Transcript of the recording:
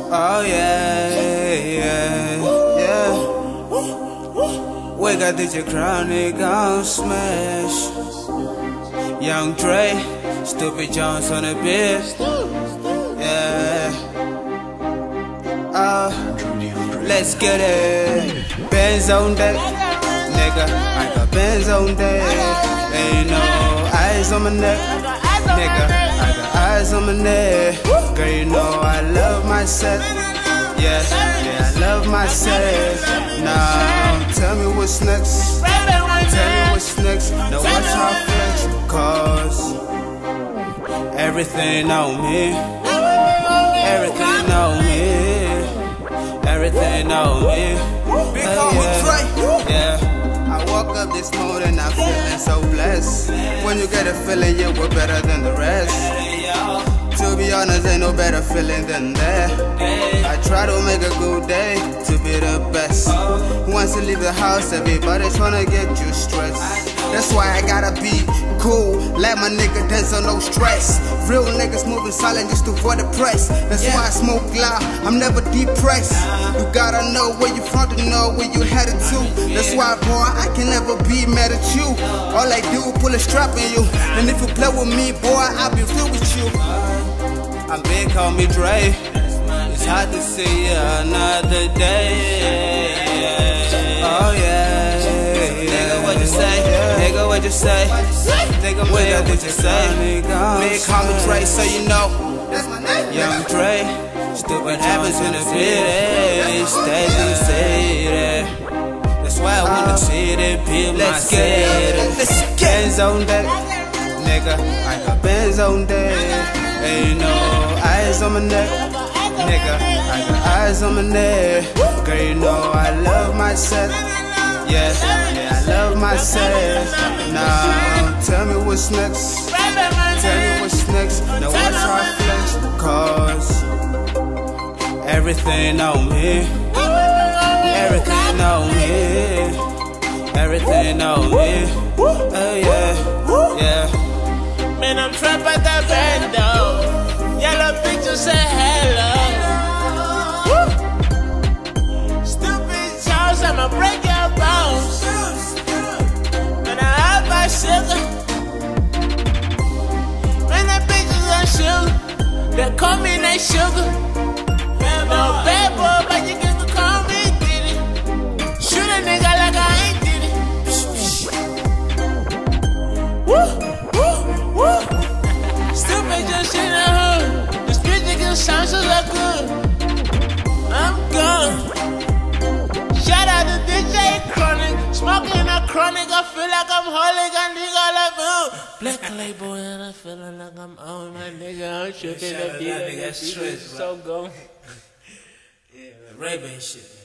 Oh yeah. We got DJ Chronic on smash. Young Dray, Stupet Jones on the beat. Yeah. Let's get it. Benz on deck, nigga. I got Benz on deck. Ain't no eyes on my neck, nigga. I got eyes on my neck. Girl, you know I love myself. Yeah, I love myself. Now tell me what's next. Tell me what's next. Now watch how flex, cause everything on me. Everything on me. Everything on me. Yeah. I woke up this morning, I'm feeling so blessed. When you get a feeling, yeah, we're better than the rest. To be honest, ain't no better feeling than that. I try to make a good day to be the best. Once you leave the house, everybody's tryna get you stressed. That's why I gotta be cool, let my nigga dance on no stress. Real niggas moving silent just to avoid the press. That's why I smoke loud, I'm never depressed. You gotta know where you from to know where you headed to. That's why, boy, I can never be mad at you. All I do is pull a strap on you, and if you play with me, boy, I'll be real with you. I'm big, call me Dray. It's hard to see another day. Oh yeah. Nigga, what you say? Nigga, what you say? Nigga, what did you say? Big, call me Dray, so you know. Young Dray, Stupet happens in the city. Stays in the city. That's why I wanna see it, build my city. Benz on deck, nigga. I got Benz on deck. Ain't no eyes on my neck, nigga. I got eyes on my neck. Girl, you know I love myself. Yeah, I love myself. Now tell me what's next. Tell me what's next. Now watch how I flex, cause everything on me. Everything on me. Everything on me. Oh yeah. Man, I'm trapped at the bando. Yellow pictures say hello. Woo. Stupid Jones, I'ma break your bones. Man, I have my sugar. Man, the bitches are sugar. They call me they sugar. No bad boy, but you can call me Diddy. Shoot a nigga like I ain't Diddy. Woo. Stupid just in the hood. This bitch nigga sounds so good. I'm gone. Shout out to DJ Chronic. Smoking a chronic, I feel like I'm holy. Got nigga like boom. Black label and I feeling like I'm on my nigga. I'm shooting the beat. That nigga straight, so go. Yeah, Ray-Ban shit.